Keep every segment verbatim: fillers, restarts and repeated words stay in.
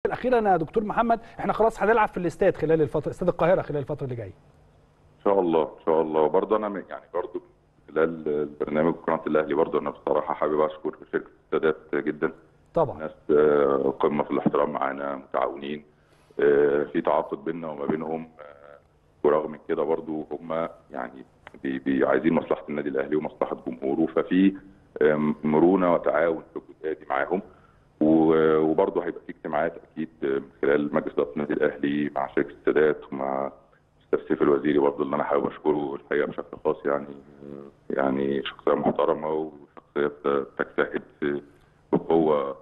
اخيرا يا دكتور محمد، احنا خلاص هنلعب في الاستاد خلال الفتره، استاد القاهره خلال الفتره اللي جايه. ان شاء الله ان شاء الله. برضه انا يعني برضه خلال البرنامج قناه الاهلي برضه انا بصراحه حابب اشكر شركه السادات جدا. طبعا ناس قمه في الاحترام معانا، متعاونين في تعاقد بيننا وما بينهم، ورغم كده برضه هم يعني بي بي عايزين مصلحه النادي الاهلي ومصلحه جمهوره، ففي مرونه وتعاون في الجزئيه دي معاهم. وبرضه هيبقى في اجتماعات اكيد من خلال مجلس اداره النادي الاهلي مع شركه السادات ومع استاذ سيف الوزيري برضه اللي انا حابب اشكره الحقيقه بشكل خاص. يعني يعني شخصيه محترمه وشخصيه تجتهد بقوه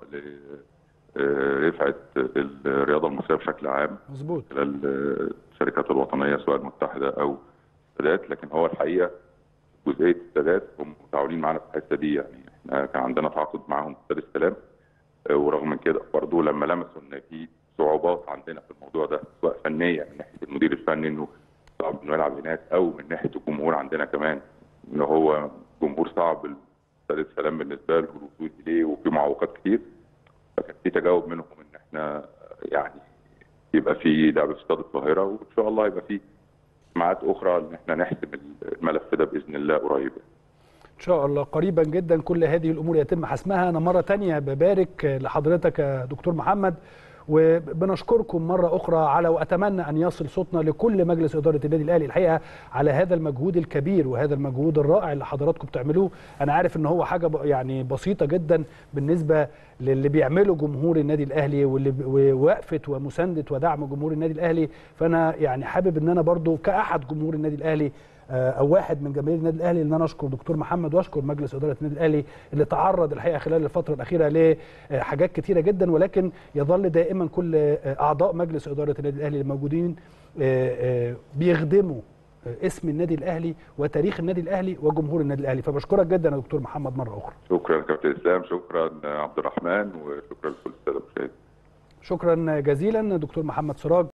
لرفعه الرياضه المصريه بشكل عام. مظبوط. خلال الشركات الوطنيه سواء المتحده او السادات، لكن هو الحقيقه جزئيه السادات هم متعاونين معانا في الحته دي. يعني احنا كان عندنا تعاقد معاهم في استاد السلام، ورغم كده برضه لما لمسوا ان في صعوبات عندنا في الموضوع ده سواء فنيه من ناحيه المدير الفني انه صعب انه يلعب هناك، او من ناحيه الجمهور عندنا كمان ان هو جمهور صعب استاد السلام بالنسبه له الوصول اليه وفي معوقات كتير، فكان في تجاوب منهم ان احنا يعني يبقى في لعب في استاد القاهره، وان شاء الله يبقى في اجتماعات اخرى ان احنا نحسم الملف ده باذن الله قريب. ان شاء الله قريبا جدا كل هذه الامور يتم حسمها. انا مره ثانيه ببارك لحضرتك يا دكتور محمد، وبنشكركم مره اخرى على، واتمنى ان يصل صوتنا لكل مجلس اداره النادي الاهلي الحقيقه على هذا المجهود الكبير وهذا المجهود الرائع اللي حضراتكم بتعملوه. انا عارف ان هو حاجه يعني بسيطه جدا بالنسبه للي بيعمله جمهور النادي الاهلي واللي وقفه ومسانده ودعم جمهور النادي الاهلي. فانا يعني حابب ان انا برضو كاحد جمهور النادي الاهلي او واحد من جماهير النادي الاهلي ان انا اشكر دكتور محمد واشكر مجلس اداره النادي الاهلي اللي تعرض الحقيقه خلال الفتره الاخيره لحاجات كثيره جدا، ولكن يظل دائما كل اعضاء مجلس اداره النادي الاهلي الموجودين بيخدموا اسم النادي الاهلي وتاريخ النادي الاهلي وجمهور النادي الاهلي. فبشكرك جدا يا دكتور محمد مره اخرى. شكرا كابتن اسلام، شكرا عبد الرحمن، وشكرا لكل الساده المشاهدين. شكرا جزيلا دكتور محمد سراج.